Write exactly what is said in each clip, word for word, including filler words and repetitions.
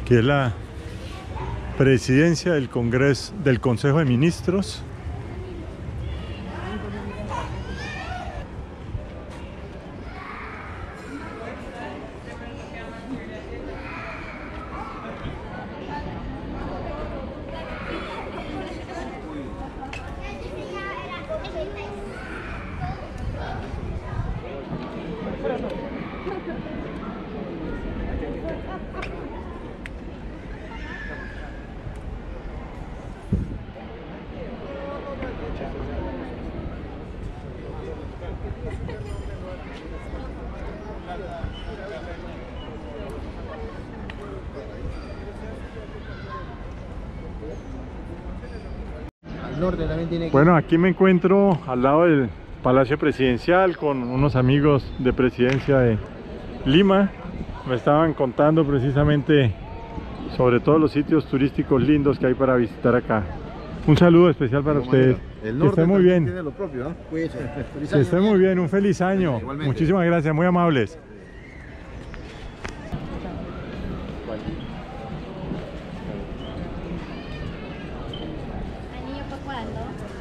que es la presidencia del Congreso, del Consejo de Ministros. Norte también tiene que... Bueno, aquí me encuentro al lado del Palacio Presidencial con unos amigos de Presidencia de Lima. Me estaban contando precisamente sobre todos los sitios turísticos lindos que hay para visitar acá. Un saludo especial para ustedes. El que estén muy bien. Tiene lo propio, ¿no? Cuídense. Feliz Que año, estén muy bien, un feliz año. Igualmente. Muchísimas gracias, muy amables. ¿Anillo para cuándo?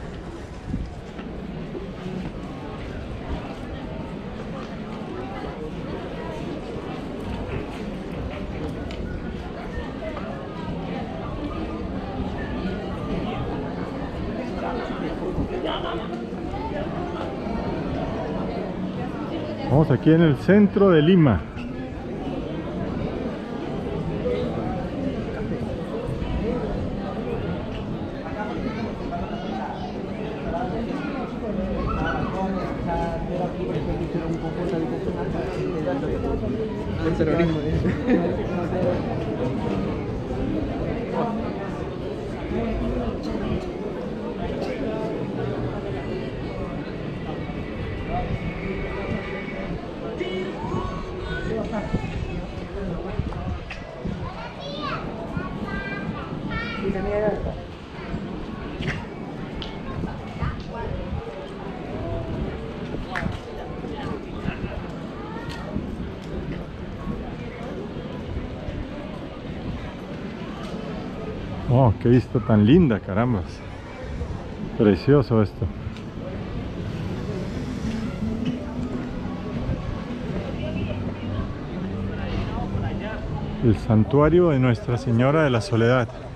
Vamos aquí en el centro de Lima. El terrorismo. Oh, qué vista tan linda, carambas. Precioso esto. El santuario de Nuestra Señora de la Soledad.